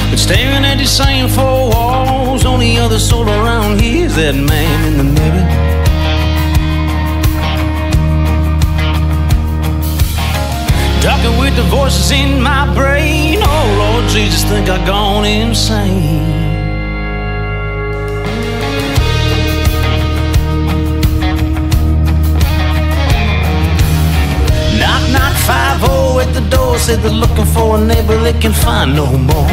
But staring at these same four walls, only other soul around here is that man in the mirror. Talking with the voices in my brain. Oh Lord Jesus, think I've gone insane. Knock, knock, 5-0 at the door. Said they're looking for a neighbor they can find no more.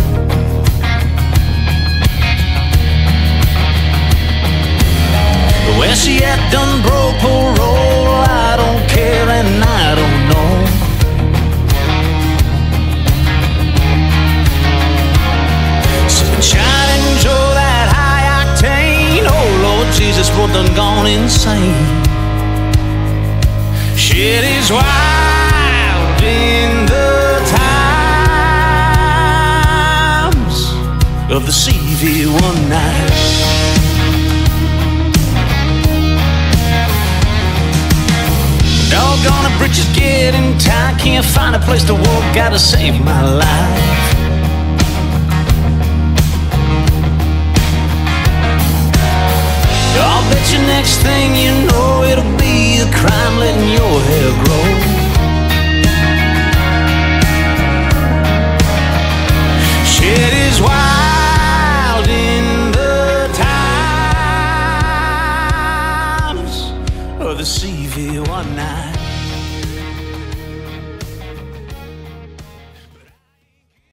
Where she at done broke parole. I don't care and I don't know. Sunshine, enjoy that high octane. Oh Lord Jesus, both done gone insane. Shit is wild in the times of the CV one night. Doggone the bridges getting tight. Can't find a place to walk, gotta save my life. I'll bet you next thing you know it'll be a crime letting your hair grow. Shit is wild